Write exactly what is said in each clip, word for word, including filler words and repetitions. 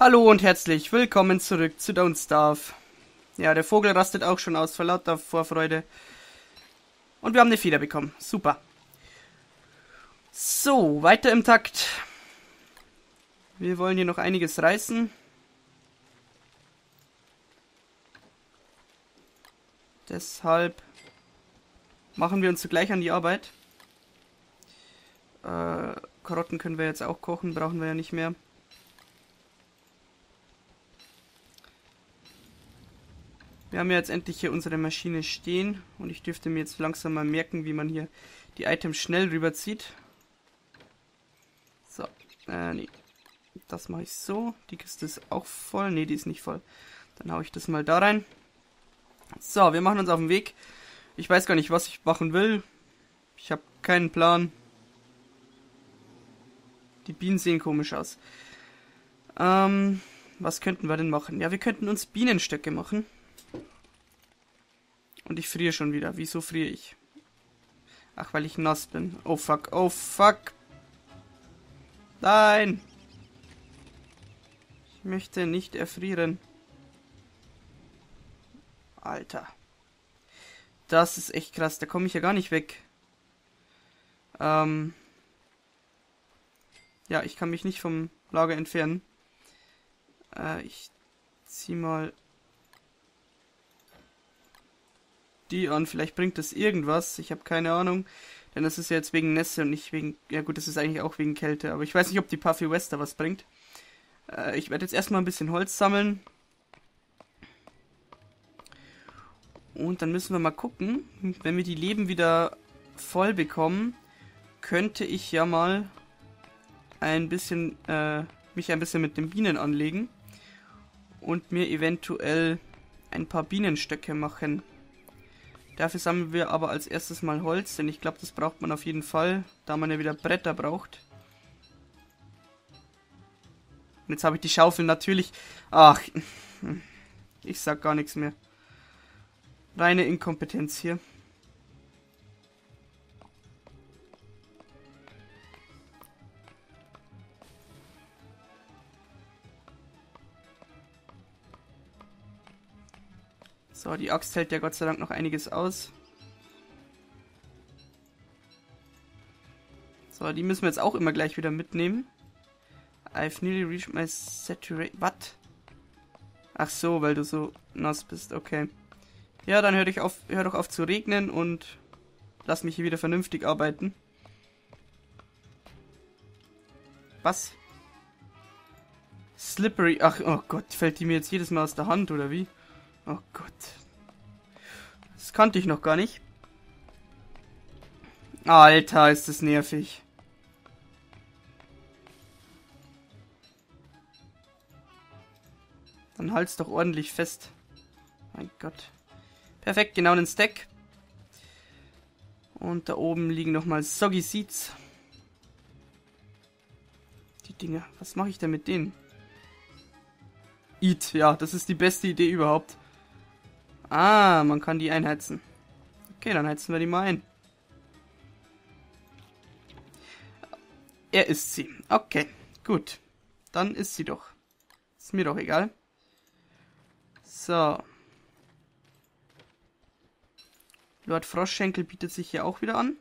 Hallo und herzlich willkommen zurück zu Don't Starve. Ja, der Vogel rastet auch schon aus vor lauter Vorfreude. Und wir haben eine Feder bekommen. Super. So, weiter im Takt. Wir wollen hier noch einiges reißen. Deshalb machen wir uns zugleich an die Arbeit. Äh, Karotten können wir jetzt auch kochen, brauchen wir ja nicht mehr. Wir haben ja jetzt endlich hier unsere Maschine stehen und ich dürfte mir jetzt langsam mal merken, wie man hier die Items schnell rüberzieht. So, äh, nee. Das mache ich so. Die Kiste ist auch voll. Nee, die ist nicht voll. Dann haue ich das mal da rein. So, wir machen uns auf den Weg. Ich weiß gar nicht, was ich machen will. Ich habe keinen Plan. Die Bienen sehen komisch aus. Ähm, was könnten wir denn machen? Ja, wir könnten uns Bienenstöcke machen. Und ich friere schon wieder. Wieso friere ich? Ach, weil ich nass bin. Oh fuck, oh fuck. Nein. Ich möchte nicht erfrieren. Alter. Das ist echt krass. Da komme ich ja gar nicht weg. Ähm. Ja, ich kann mich nicht vom Lager entfernen. Äh, ich zieh mal die an. Vielleicht bringt das irgendwas. Ich habe keine Ahnung. Denn das ist ja jetzt wegen Nässe und nicht wegen... Ja gut, das ist eigentlich auch wegen Kälte. Aber ich weiß nicht, ob die Puffy Wester was bringt. Äh, ich werde jetzt erstmal ein bisschen Holz sammeln. Und dann müssen wir mal gucken. Wenn wir die Leben wieder voll bekommen, könnte ich ja mal ein bisschen... Äh, mich ein bisschen mit den Bienen anlegen. Und mir eventuell ein paar Bienenstöcke machen. Dafür sammeln wir aber als erstes mal Holz, denn ich glaube, das braucht man auf jeden Fall, da man ja wieder Bretter braucht. Und jetzt habe ich die Schaufel natürlich... Ach, ich sag gar nichts mehr. Reine Inkompetenz hier. So, die Axt hält ja Gott sei Dank noch einiges aus. So, die müssen wir jetzt auch immer gleich wieder mitnehmen. I've nearly reached my saturation... Was? Ach so, weil du so nass bist, okay. Ja, dann hör, dich auf, hör doch auf zu regnen und lass mich hier wieder vernünftig arbeiten. Was? Slippery... Ach, oh Gott, fällt die mir jetzt jedes Mal aus der Hand, oder wie? Oh Gott. Das kannte ich noch gar nicht. Alter, ist das nervig. Dann halt's doch ordentlich fest. Mein Gott. Perfekt, genau einen Stack. Und da oben liegen nochmal Soggy Seeds. Die Dinger. Was mache ich denn mit denen? Eat, ja, das ist die beste Idee überhaupt. Ah, man kann die einheizen. Okay, dann heizen wir die mal ein. Er isst sie. Okay, gut. Dann isst sie doch. Ist mir doch egal. So. Lord Froschschenkel bietet sich hier auch wieder an.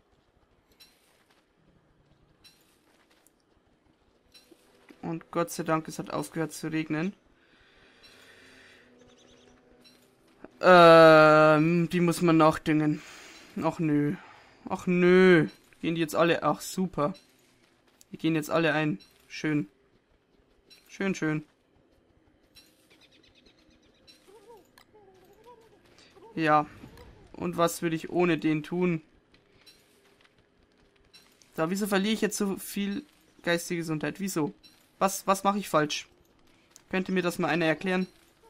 Und Gott sei Dank, es hat aufgehört zu regnen. Ähm, die muss man nachdüngen. Ach nö. Ach nö. Gehen die jetzt alle... Ach super. Die gehen jetzt alle ein. Schön. Schön, schön. Ja. Und was würde ich ohne den tun? Da, wieso verliere ich jetzt so viel geistige Gesundheit? Wieso? Was, was mache ich falsch? Könnte mir das mal einer erklären?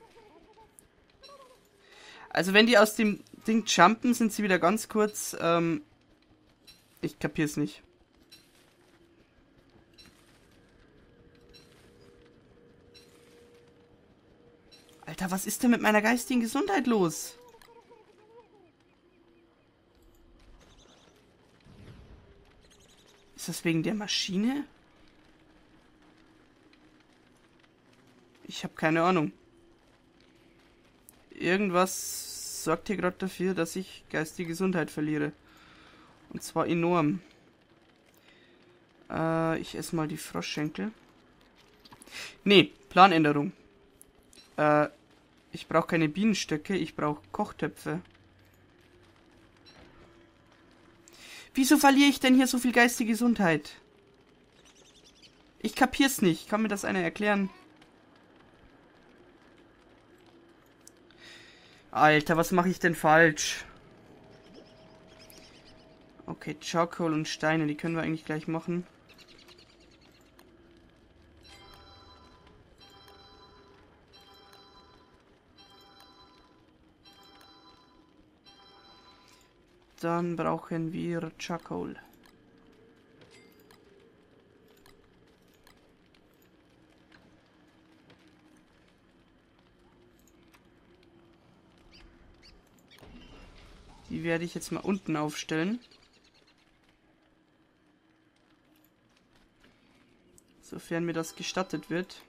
Also wenn die aus dem Ding jumpen, sind sie wieder ganz kurz, ähm, ich kapier's nicht. Alter, was ist denn mit meiner geistigen Gesundheit los? Ist das wegen der Maschine? Ich habe keine Ahnung. Irgendwas sorgt hier gerade dafür, dass ich geistige Gesundheit verliere. Und zwar enorm. Äh, ich esse mal die Froschschenkel. Nee, Planänderung. Äh, ich brauche keine Bienenstöcke, ich brauche Kochtöpfe. Wieso verliere ich denn hier so viel geistige Gesundheit? Ich kapier's nicht. Kann mir das einer erklären? Alter, was mache ich denn falsch? Okay, Charcoal und Steine, die können wir eigentlich gleich machen. Dann brauchen wir Charcoal. Die werde ich jetzt mal unten aufstellen. Sofern mir das gestattet wird.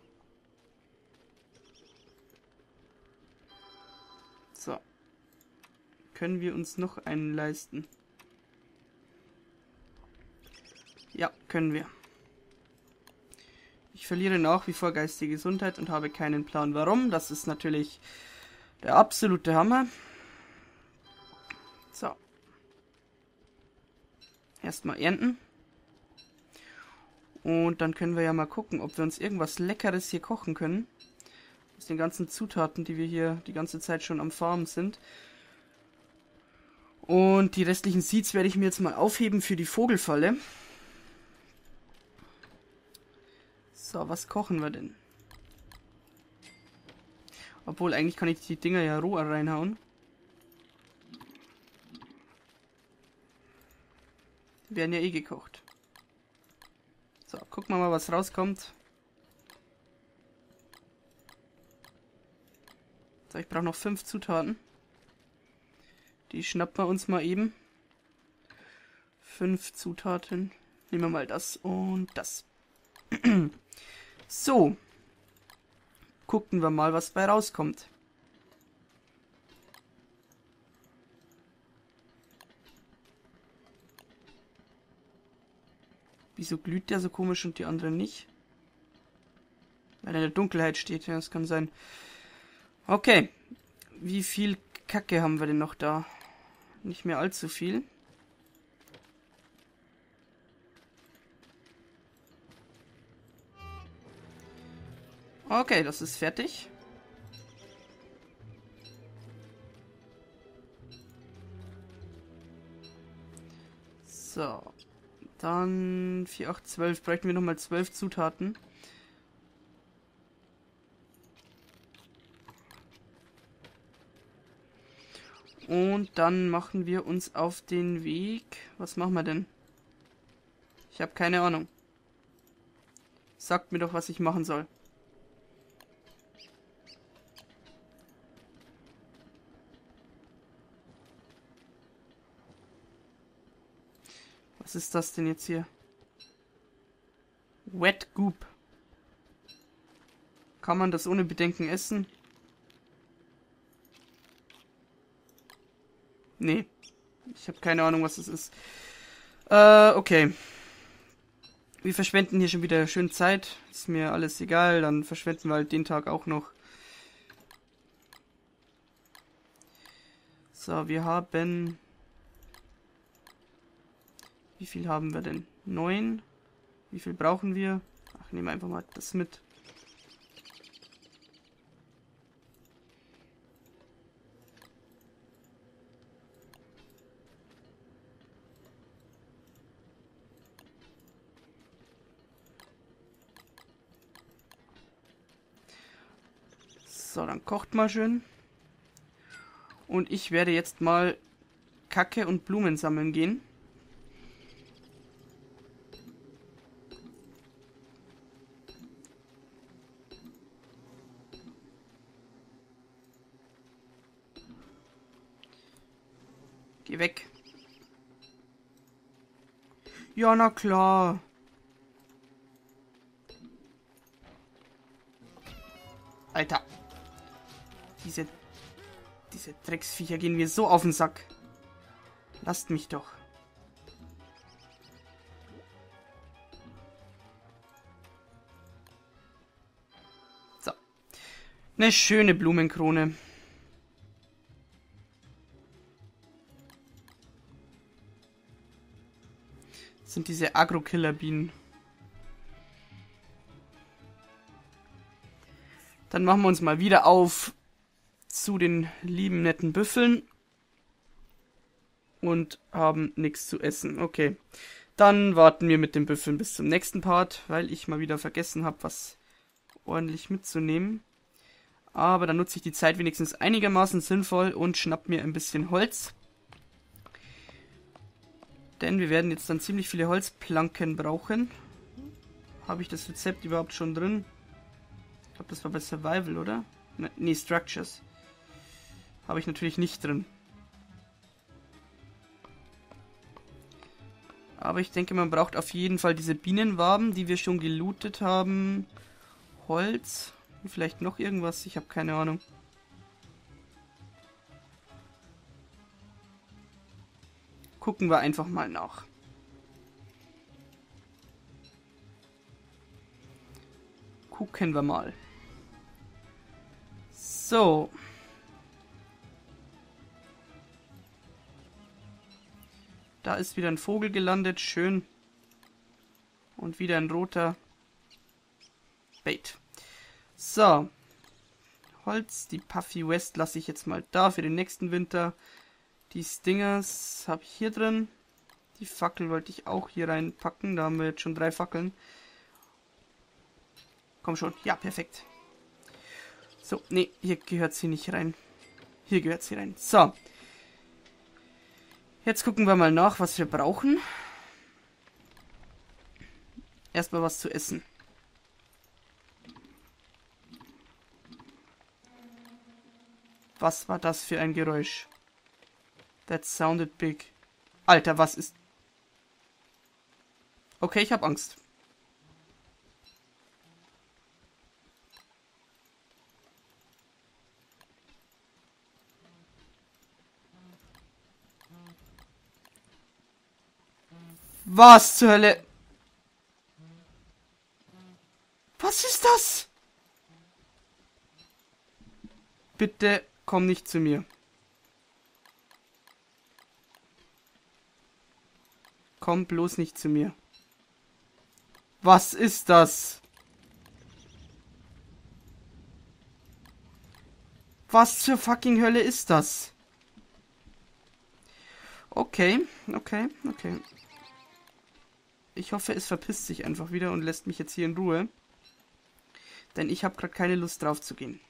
So. Können wir uns noch einen leisten? Ja, können wir. Ich verliere nach wie vor geistige Gesundheit und habe keinen Plan warum. Das ist natürlich der absolute Hammer. So. Erstmal ernten. Und dann können wir ja mal gucken, ob wir uns irgendwas Leckeres hier kochen können. Aus den ganzen Zutaten, die wir hier die ganze Zeit schon am Farmen sind. Und die restlichen Seeds werde ich mir jetzt mal aufheben für die Vogelfalle. So, was kochen wir denn? Obwohl, eigentlich kann ich die Dinger ja roh reinhauen. Die werden ja eh gekocht. So, gucken wir mal, was rauskommt. So, ich brauche noch fünf Zutaten. Die schnappen wir uns mal eben. Fünf Zutaten. Nehmen wir mal das und das. So. Gucken wir mal, was bei rauskommt. Wieso glüht der so komisch und die anderen nicht? Weil er in der Dunkelheit steht, ja, das kann sein. Okay. Wie viel Kacke haben wir denn noch da? Nicht mehr allzu viel. Okay, das ist fertig. So. Dann vier, acht, zwölf. Bräuchten wir nochmal zwölf Zutaten. Und dann machen wir uns auf den Weg. Was machen wir denn? Ich habe keine Ahnung. Sagt mir doch, was ich machen soll. Was ist das denn jetzt hier? Wet Goop. Kann man das ohne Bedenken essen? Nee. Ich habe keine Ahnung, was das ist. Äh, okay. Wir verschwenden hier schon wieder schön Zeit. Ist mir alles egal. Dann verschwenden wir halt den Tag auch noch. So, wir haben... Wie viel haben wir denn? Neun. Wie viel brauchen wir? Ach, nehmen wir einfach mal das mit. So, dann kocht mal schön. Und ich werde jetzt mal Kacke und Blumen sammeln gehen. Geh weg. Ja, na klar. Alter. Diese, diese Drecksviecher gehen mir so auf den Sack. Lasst mich doch. So. Eine schöne Blumenkrone. Das sind diese Agro-Killer-Bienen. Dann machen wir uns mal wieder auf zu den lieben netten Büffeln. Und haben nichts zu essen. Okay. Dann warten wir mit den Büffeln bis zum nächsten Part, weil ich mal wieder vergessen habe, was ordentlich mitzunehmen. Aber dann nutze ich die Zeit wenigstens einigermaßen sinnvoll und schnapp mir ein bisschen Holz. Denn wir werden jetzt dann ziemlich viele Holzplanken brauchen. Habe ich das Rezept überhaupt schon drin? Ich glaube, das war bei Survival, oder? Ne, Structures. Habe ich natürlich nicht drin. Aber ich denke, man braucht auf jeden Fall diese Bienenwaben, die wir schon gelootet haben. Holz. Und vielleicht noch irgendwas. Ich habe keine Ahnung. Gucken wir einfach mal nach. Gucken wir mal. So. Da ist wieder ein Vogel gelandet. Schön. Und wieder ein roter Bait. So. Holz. Die Puffy West lasse ich jetzt mal da für den nächsten Winter. Die Stingers habe ich hier drin. Die Fackel wollte ich auch hier reinpacken. Da haben wir jetzt schon drei Fackeln. Komm schon. Ja, perfekt. So, nee, hier gehört sie nicht rein. Hier gehört sie rein. So. Jetzt gucken wir mal nach, was wir brauchen. Erstmal was zu essen. Was war das für ein Geräusch? That sounded big. Alter, was ist... Okay, ich habe Angst. Was zur Hölle? Was ist das? Bitte komm nicht zu mir. Komm bloß nicht zu mir. Was ist das? Was zur fucking Hölle ist das? Okay, okay, okay. Ich hoffe, es verpisst sich einfach wieder und lässt mich jetzt hier in Ruhe. Denn ich habe gerade keine Lust drauf zu gehen.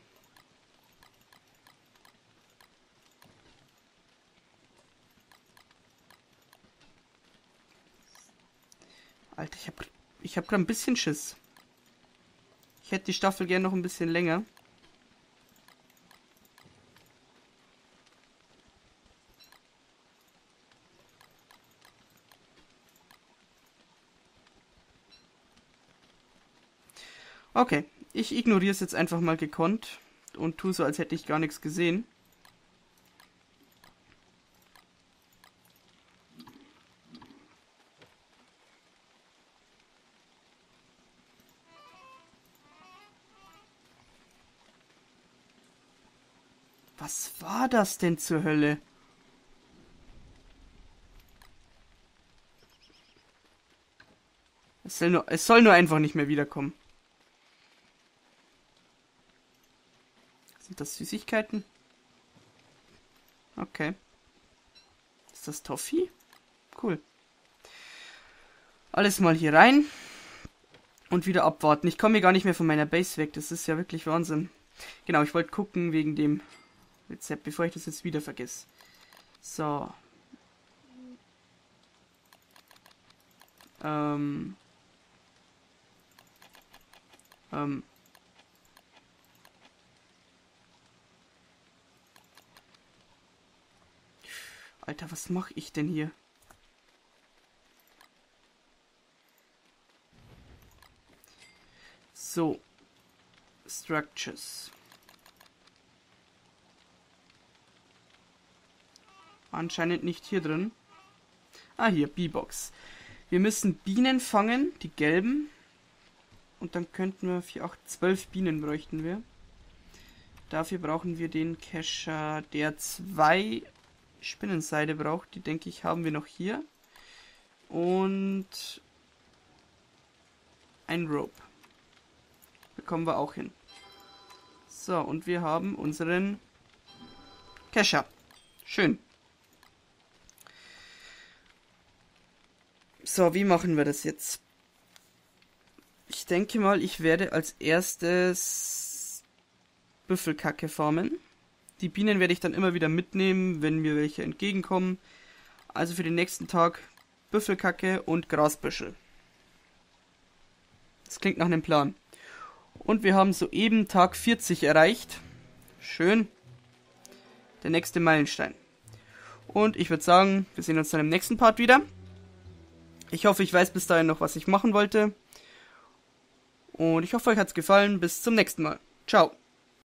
Alter, ich habe ich hab gerade ein bisschen Schiss. Ich hätte die Staffel gerne noch ein bisschen länger. Okay, ich ignoriere es jetzt einfach mal gekonnt und tue so, als hätte ich gar nichts gesehen. Was war das denn zur Hölle? Es soll nur, es soll nur einfach nicht mehr wiederkommen. Sind das Süßigkeiten? Okay. Ist das Toffee? Cool. Alles mal hier rein. Und wieder abwarten. Ich komme hier gar nicht mehr von meiner Base weg. Das ist ja wirklich Wahnsinn. Genau, ich wollte gucken wegen dem Rezept, bevor ich das jetzt wieder vergesse. So. Ähm. Ähm. Alter, was mache ich denn hier? So. Structures. Anscheinend nicht hier drin. Ah, hier, Bee-Box. Wir müssen Bienen fangen, die gelben. Und dann könnten wir vier, acht, zwölf Bienen bräuchten wir. Dafür brauchen wir den Kescher, der zwei Spinnenseide braucht. Die, denke ich, haben wir noch hier. Und ein Rope. Bekommen wir auch hin. So, und wir haben unseren Kescher. Schön. So, wie machen wir das jetzt? Ich denke mal, ich werde als erstes Büffelkacke farmen. Die Bienen werde ich dann immer wieder mitnehmen, wenn mir welche entgegenkommen. Also für den nächsten Tag Büffelkacke und Grasbüschel. Das klingt nach einem Plan. Und wir haben soeben Tag vierzig erreicht. Schön. Der nächste Meilenstein. Und ich würde sagen, wir sehen uns dann im nächsten Part wieder. Ich hoffe, ich weiß bis dahin noch, was ich machen wollte. Und ich hoffe, euch hat es gefallen. Bis zum nächsten Mal. Ciao.